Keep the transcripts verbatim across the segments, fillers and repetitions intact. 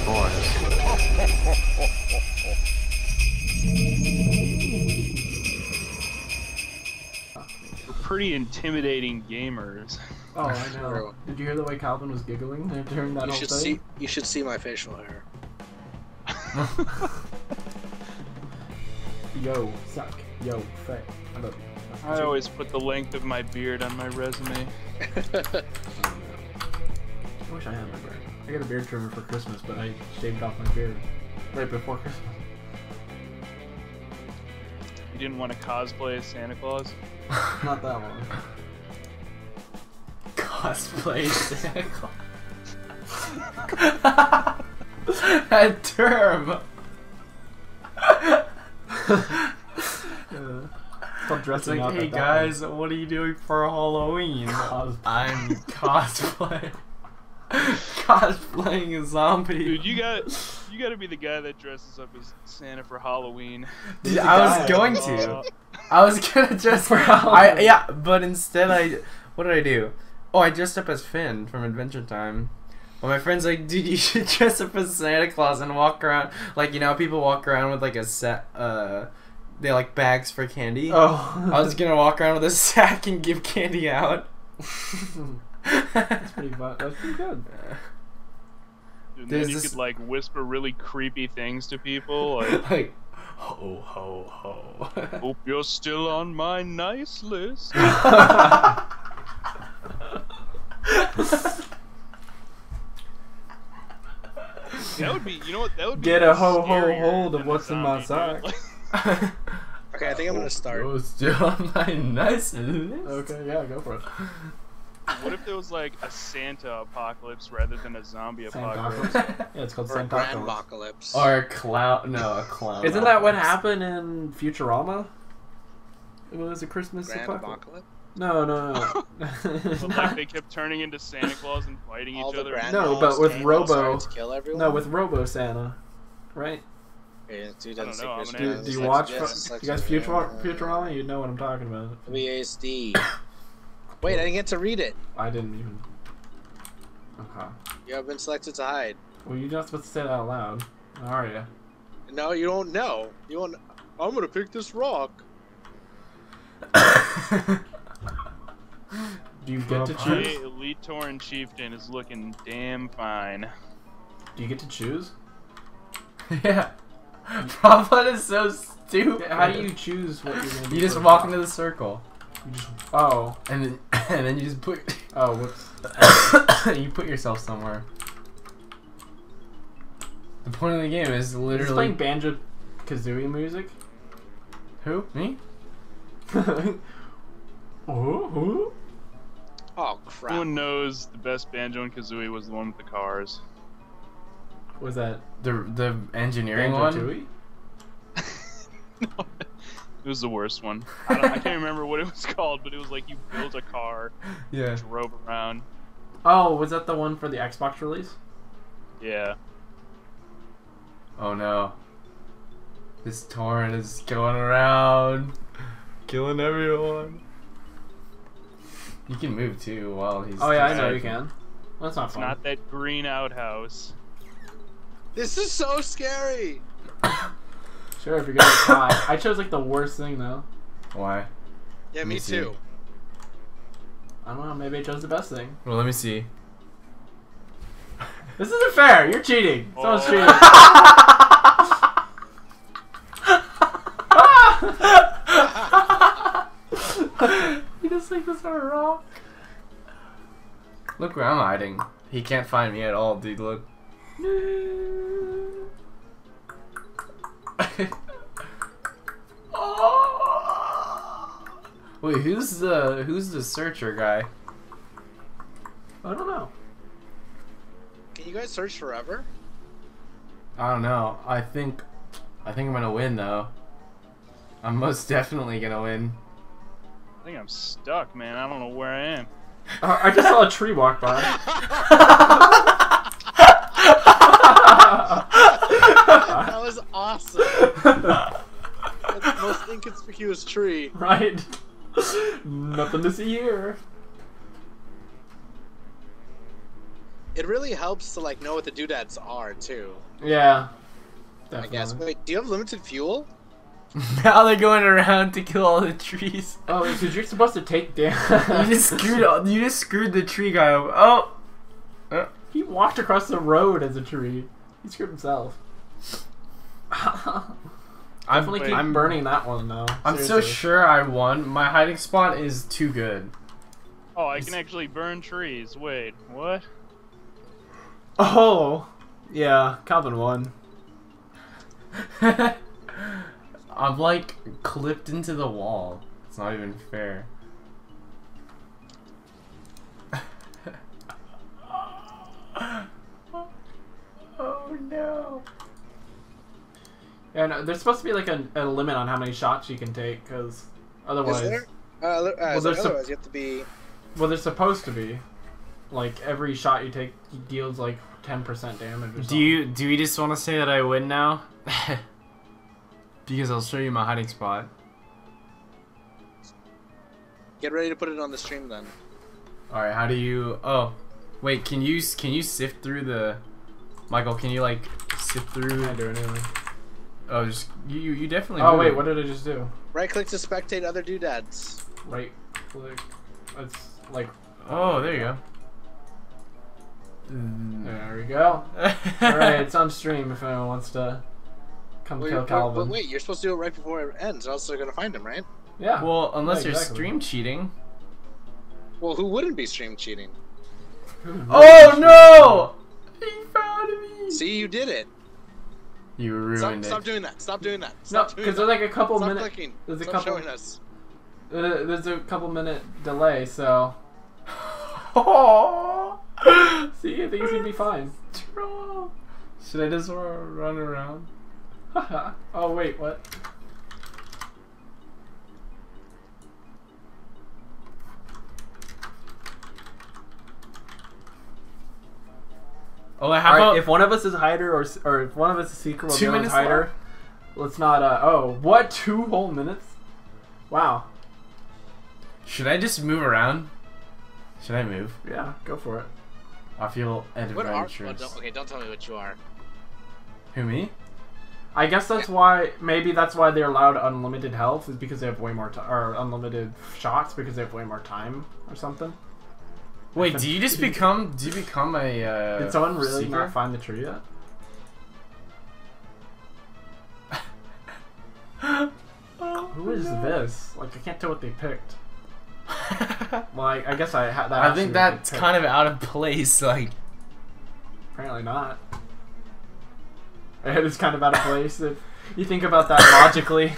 boys. We're pretty intimidating gamers. Oh, I know. Did you hear the way Calvin was giggling during that You whole should thing? see. You should see my facial hair. Yo, suck. Yo, fat. I love you. I always put the length of my beard on my resume. I wish I had my beard. I got a beard trimmer for Christmas, but I shaved off my beard right before Christmas. You didn't want to cosplay as Santa Claus? Not that one. Cosplay Santa Claus. That term. Yeah. Stop It's dressing like, up hey at that guys, what are you doing for Halloween? Cos- I'm cosplay. Cosplaying a zombie. Dude, you got you got to be the guy that dresses up as Santa for Halloween. Dude, He's a I guy. was going Uh, to. I was gonna dress For I Halloween. yeah, but instead I. What did I do? Oh, I dressed up as Finn from Adventure Time. Well, my friend's like, dude, you should dress up as Santa Claus and walk around like you know how people walk around with like a set. Uh, they like bags for candy. Oh. I was gonna walk around with a sack and give candy out. That's pretty fun. That's pretty good. And There's then you this- could like whisper really creepy things to people, like, Like, ho ho ho. "Hope you're still on my nice list." That would be, you know what? That would be Get a ho ho scarier hold of than a what's in my zombie, dude. sack. Like, Okay, I think I'm gonna start. Oh, still on my nice list. Okay, yeah, go for it. what if there was like a Santa apocalypse rather than a zombie apocalypse? Santacolypse. Yeah, it's called Or a Santacolypse. Grandbocalypse. Or a clown. No, a clown. Isn't that what happened in Futurama? It was a Christmas apocalypse. Grandbocalypse? No, no, no. But, like they kept turning into Santa Claus and fighting All each the other. grand No, moms but with came and Robo- started to kill everyone? No, with Robo Santa, right? Yeah, dude, I that's don't know, I'm the gonna Do, Yeah, do Christmas- you it's watch? like- Fu- it's like- you guys Futur- Futurama? You know what I'm talking about. W A S D. Wait, I didn't get to read it. I didn't even. Okay. You have been selected to hide. Well, you're not supposed to say that out loud, are you? No, you don't know. You don't. I'm gonna pick this rock. Do you get to My choose? Elite Tauren Chieftain is looking damn fine. Do you get to choose? Yeah. Prop one is so stupid. How do you choose what you're gonna do? You just first? walk into the circle, You just. Oh. and then and then you just put Oh, whoops. you put yourself somewhere. The point of the game is Is this literally playing Banjo Kazooie music? who me. oh, who? Oh crap! Everyone knows the best Banjo and Kazooie was the one with the cars. Was that The the engineering Banjo one. Tooie? No, it was the worst one. I, don't, I can't remember what it was called, but it was like you built a car, Yeah. drove around. Oh, was that the one for the Xbox release? Yeah. Oh no. This torrent is going around, killing everyone. You can move too while he's. Oh yeah, I know distracted. you can. That's not It's fun. not that green outhouse. This is so scary. Sure, if you're gonna try. I chose like the worst thing though. Why? Yeah, Let me, me see. too. I don't know. Maybe I chose the best thing. Well, let me see. This isn't fair. You're cheating. Someone's Oh. cheating. He just like this on a rock. Look where I'm hiding. He can't find me at all, dude. Look. Wait, who's the who's the searcher guy? I don't know. Can you guys search forever? I don't know. I think I think I'm gonna win though. I'm most definitely gonna win. I think I'm stuck, man. I don't know where I am. Uh, I just saw a tree walk by. That was awesome. That's the most inconspicuous tree. Right? Nothing to see here. it really helps to like know what the doodads are too. Yeah. I guess. Definitely. Wait, do you have limited fuel? Now they're going around to kill all the trees. Oh, because you're supposed to take down. You just screwed. all- You just screwed the tree guy over. Oh. Uh, He walked across the road as a tree. He screwed himself. I'm, Definitely keep I'm burning that one though. I'm so Seriously. sure I won. My hiding spot is too good. Oh, I can actually burn trees. Wait, what? Oh, yeah, Calvin won. I'm like clipped into the wall. It's not even fair. Oh no. Yeah, no, there's supposed to be like a, a limit on how many shots you can take, because otherwise, Is there? Uh, li- uh, Well, so there's some- otherwise, you have to be. well, there's supposed to be. Like every shot you take deals like ten percent damage. Or Do something. you do you just want to say that I win now? Because I'll show you my hiding spot. Get ready to put it on the stream then. All right, how do you? Oh, wait. Can you can you sift through the? Michael, can you like sift through? I do anyway. Oh, just you you you definitely. Oh do. wait, what did I just do? Right click to spectate other doodads. Right click. It's like. Oh, there you go. Mm. There we go. Alright, it's on stream if anyone wants to come Wait, kill wait, Calvin. but wait, you're supposed to do it right before it ends, or else they're gonna find him, right? Yeah. Well, unless Yeah, you're exactly. stream cheating. Well, who wouldn't be stream cheating? Oh no! He found me. See, you did it. You Stop, ruined stop it. doing that. Stop doing that. No, Stop doing because that. there's like a couple Stop minutes. clicking. There's a Stop couple. showing us. Uh, there's a couple minute delay, so. Oh. See, I think he's gonna be fine. Troll. Should I just run around? Oh wait, what? Oh, how Alright, about if one of us is hider or s- or if one of us is seeker or Two the other's minutes hider, left? let's not. Uh, oh, what? Two whole minutes? Wow. should I just move around? Should I move? Yeah, go for it. I feel What are? Oh, adventurous. don't, okay, don't tell me what you are. Who, me? I guess that's why. Maybe that's why they're allowed unlimited health is because they have way more time, or unlimited shots because they have way more time or something. Wait, do you just become? Do you become a? Uh, Did someone really seeker? not find the tree yet? Who is this? Like, I can't tell what they picked. Well, I, I guess I ha that. I has to think be that's picked. kind of out of place. Like, Apparently not. It is kind of out of place if you think about that logically.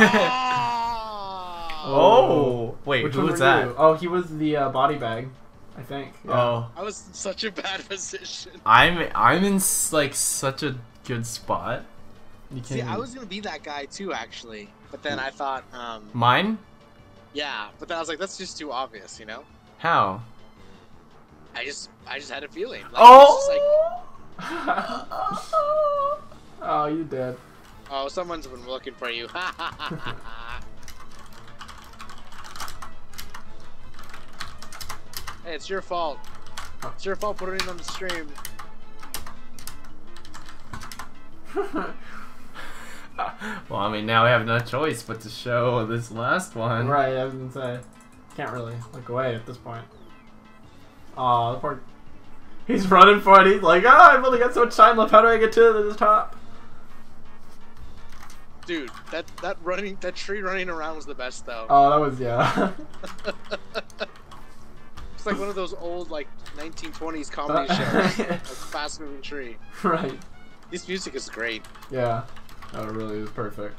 oh, wait, Which who one was were that? you? Oh, he was the uh, body bag, I think. Yeah. Oh, I was in such a bad position. I'm I'm in s- like such a good spot. You See, can I was gonna be that guy too, actually, but then I thought, um, mine. yeah, but then I was like, that's just too obvious, you know? How? I just, I just had a feeling. Like, Oh. it's just like, Oh, you did. oh, someone's been looking for you. Hey, it's your fault. It's your fault putting it on the stream. Well, I mean, now we have no choice but to show this last one. Right, I was gonna say. Can't really look away at this point. Aw, the poor. He's running for it. He's like, ah, I've only got so much time left. How do I get to the top? Dude, that that running, that tree running around was the best though. Oh, that was, yeah. It's like one of those old like nineteen twenties comedy shows. Like fast moving tree. Right. This music is great. Yeah. That really is perfect.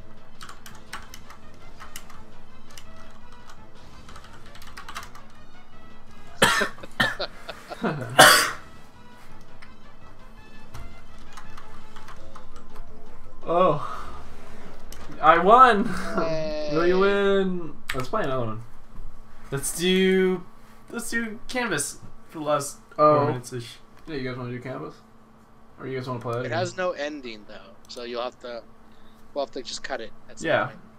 Oh. I won! Hey. Will you win? Let's play another one. Let's do let's do canvas for the last Oh. four minutes ish. Yeah, you guys want to do canvas? Or you guys want to play that It again? has no ending though, so you'll have to, we'll have to just cut it at some Yeah. point.